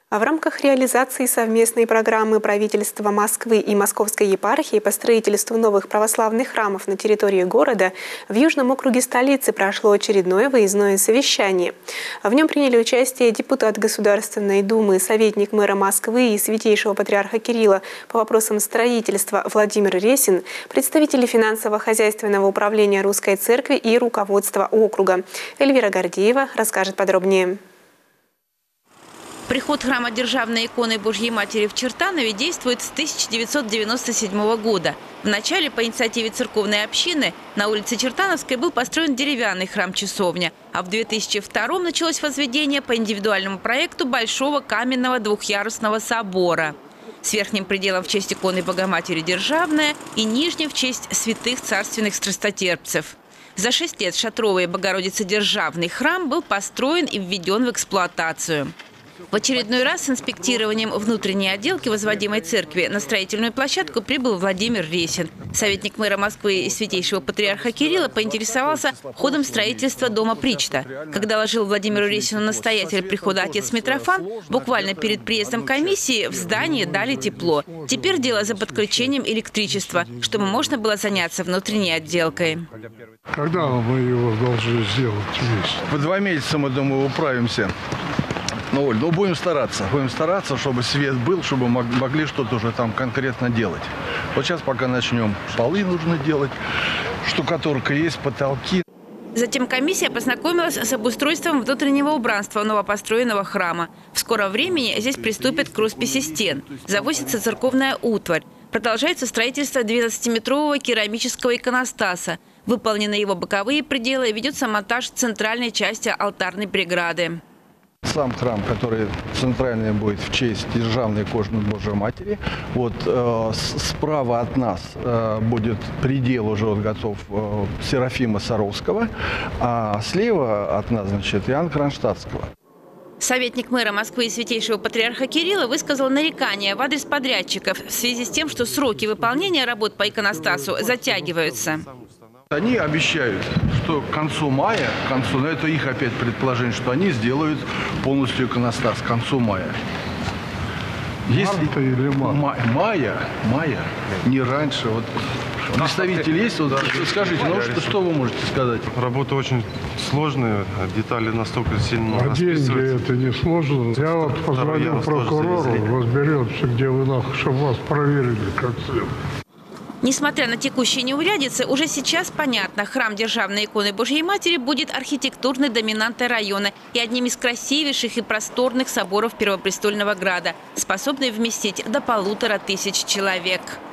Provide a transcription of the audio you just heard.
А в рамках реализации совместной программы правительства Москвы и Московской епархии по строительству новых православных храмов на территории города в Южном округе столицы прошло очередное выездное совещание. В нем приняли участие депутат Государственной Думы, советник мэра Москвы и Святейшего Патриарха Кирилла по вопросам строительства Владимир Ресин, представители финансово-хозяйственного управления Русской Церкви и руководства округа. Эльвира Гордеева расскажет подробнее. Приход храма Державной иконы Божьей Матери в Чертанове действует с 1997 года. Вначале по инициативе церковной общины на улице Чертановской был построен деревянный храм-часовня, а в 2002 началось возведение по индивидуальному проекту большого каменного двухъярусного собора с верхним пределом в честь иконы Богоматери Державная и нижним в честь святых царственных страстотерпцев. За 6 лет шатровый Богородицы-Державный храм был построен и введен в эксплуатацию. В очередной раз с инспектированием внутренней отделки возводимой церкви на строительную площадку прибыл Владимир Ресин. Советник мэра Москвы и Святейшего Патриарха Кирилла поинтересовался ходом строительства дома Причта. Когда ложил Владимиру Ресину настоятель прихода отец Митрофан, буквально перед приездом комиссии в здании дали тепло. Теперь дело за подключением электричества, чтобы можно было заняться внутренней отделкой. Когда мы его должны сделать весь? По 2 месяца, мы, думаю, управимся. Ну, Оль, будем стараться, чтобы свет был, чтобы могли что-то уже там конкретно делать. Вот сейчас пока начнем. Полы нужно делать, штукатурка есть, потолки. Затем комиссия познакомилась с обустройством внутреннего убранства новопостроенного храма. В скором времени здесь приступят к росписи стен. Завозится церковная утварь. Продолжается строительство 12-метрового керамического иконостаса. Выполнены его боковые пределы, ведется монтаж центральной части алтарной преграды. Сам храм, который центральный будет в честь Державной иконы Божьей Матери. Вот справа от нас будет предел уже готов Серафима Саровского, а слева от нас, значит, Иоанна Кронштадтского. Советник мэра Москвы и Святейшего Патриарха Кирилла высказал нарекания в адрес подрядчиков в связи с тем, что сроки выполнения работ по иконостасу затягиваются. Они обещают, что к концу мая, но это их опять предположение, что они сделают полностью иконостас к концу мая. Марта или мая, не раньше. Вот представитель есть? Вот, скажите, что вы можете сказать? Работа очень сложная, детали настолько сильно расписываются. Деньги это не сложно. Я вот позвонил прокурору, разберемся, где вы чтобы вас проверили как следует. Несмотря на текущие неурядицы, уже сейчас понятно, храм Державной иконы Божьей Матери будет архитектурной доминантой района и одним из красивейших и просторных соборов Первопрестольного града, способный вместить до 1500 человек.